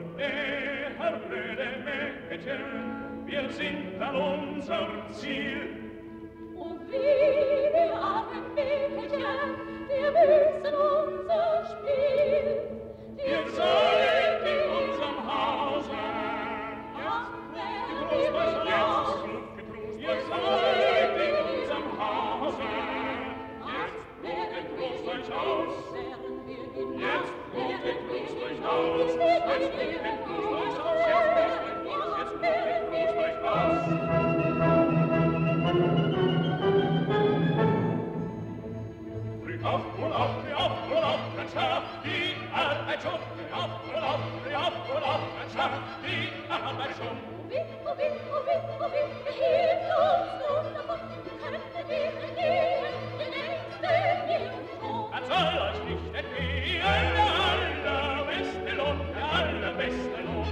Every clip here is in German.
näher, blöde Mädchen, wir sind an unser Ziel. Und wir armen Mädchen, wir müssen unser Spiel. Wir sollen in unserem Hause Wir sollen in unserem Hause werden groß durchaus. Jetzt blutet groß durchaus. Jetzt blutet groß durchaus. Jetzt blutet groß durchaus. Früh auf, wohl auf, ganz scharf, die Arbeit schon. Früh auf, wohl auf, ganz scharf, die Arbeit schon. Hilft uns nun davon, können wir gehen, den nächsten hier und schon. Man soll euch nicht entgehen, der allerbeste Lohn, der allerbeste Lohn.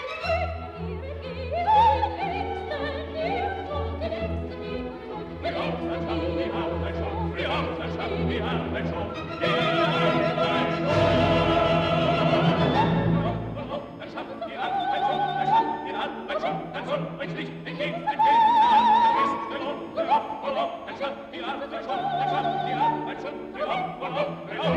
Früh auf, dann schafft die Arbeit schon. Früh auf, dann schafft die Arbeit schon. Die Arbeit schon. Dann schafft die Arbeit schon. Dann schafft die Arbeit schon. Dann soll euch nicht entgehen, der allerbeste Lohn. Früh auf, dann schafft die Arbeit schon. Dann schafft die Arbeit schon. Früh auf, früh auf.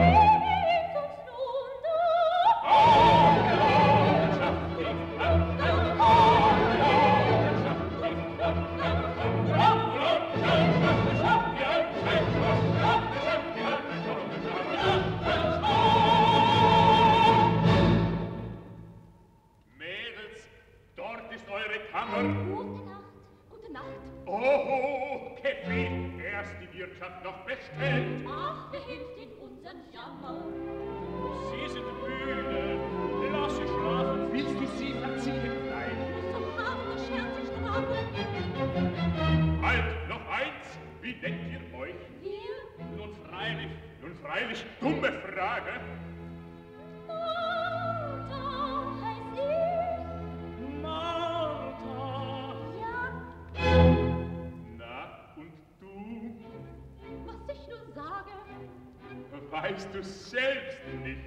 Mädels, dort ist eure Kammer. Gute Nacht. Oh, Käppi, erst die Wirtschaft noch bestellt. Ach, wer hilft in unseren Jammer? Sie sind müde, lass sie schlafen. Willst du sie verziehen? Nein. So harter Scherz, ich strafe. Halt, noch eins, wie nennt ihr euch? Wir? Nun freilich, dumme Frage. Martha heiß ich. Martha. Ja, Na, und du? was ich nur sage. Weißt du selbst nicht.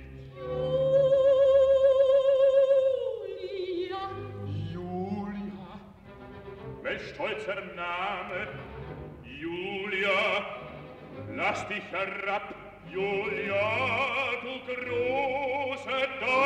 Julia. Julia. Welch stolzer Name. Julia. Lass dich herab, Julia, du große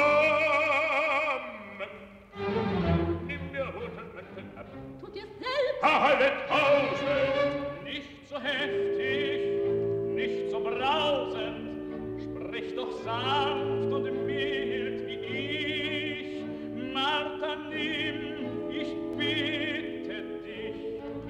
Dame. Nimm mir Hosenmäntel ab. Tut ihr selbst. Alle tausend. Nicht so heftig, nicht so brausend. Sprich doch sanft und mild wie ich. Martha, nimm, ich bitte dich.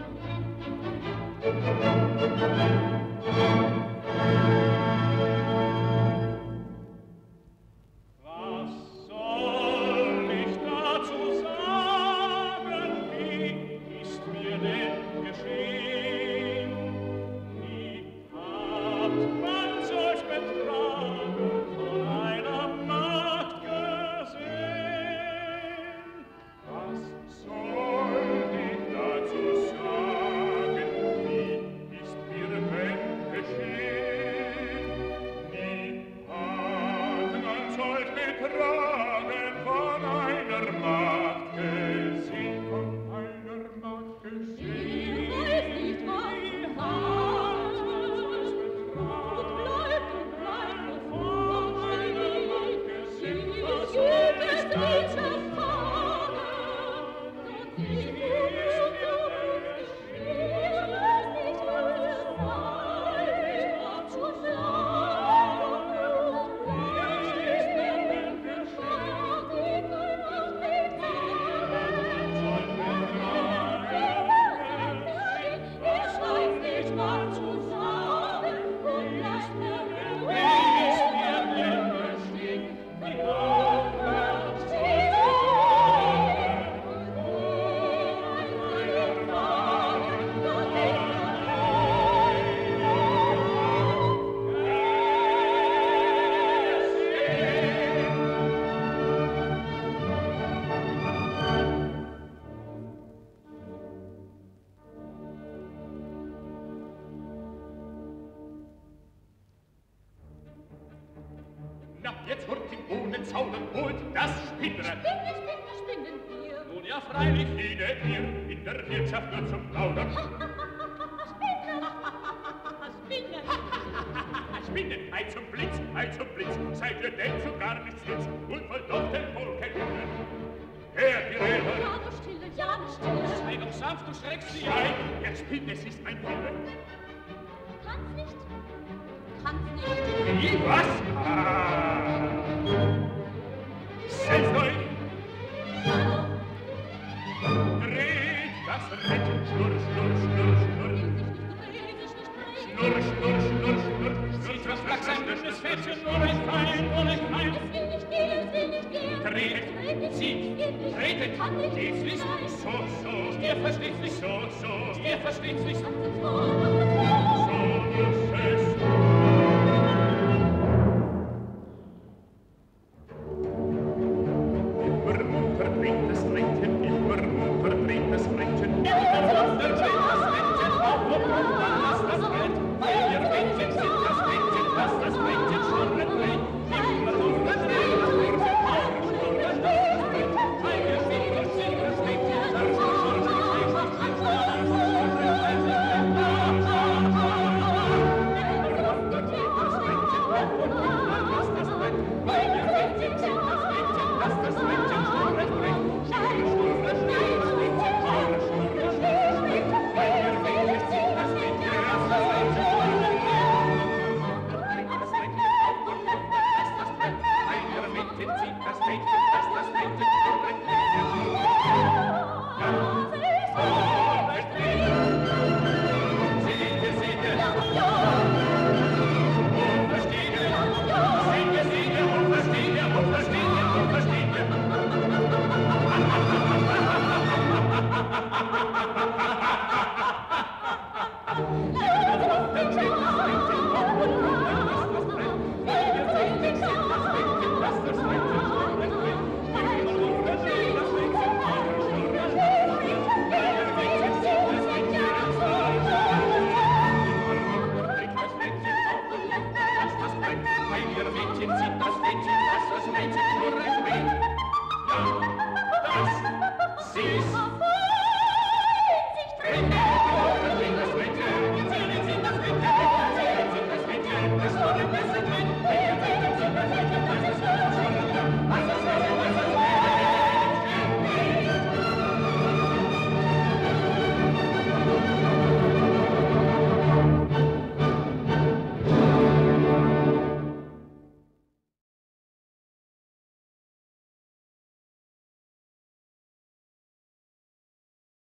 Was soll ich dazu sagen? Wie ist mir denn geschehen? Nie hat man solch Betragen von einer Magd gesehen. Was soll ich dazu sagen? Wie ist mir denn geschehen? Nie hat man solch Betragen von einer Magd gesehen. Von einer Magd gesehen. Ihr weiß nicht, was Na, jetzt hört ihn ohne Zauber holt das Spinnrad. Spinnen wir. Nun ja, freilich jede hier in der Wirtschaft nur zum Plaudern. Spinnen. Spinnen, ei zum Blitz, seid ihr denn so gar nichts jetzt und wollt doch den Volk erhöhen. Hört die Räder! Ja, nur stille. Sei doch sanft, du schreckst sie ein. Der Spinne, es ist ein Wille. Kann's nicht. Wie, was? Ah! Setzt euch! Dreht das Rad! Schnurr, schnurr, schnurr, schnurr! Schnurr, schnurr, schnurr, schnurr! Sieht was Flachs ein dünnes Fädchen, nur ein Fein, nur ein Fein! Es will nicht gehen. Dreht, zieht, tretet, geht's nicht? So, so! Ihr versteht's nicht? So, so! Ihr versteht's nicht? So, So, so!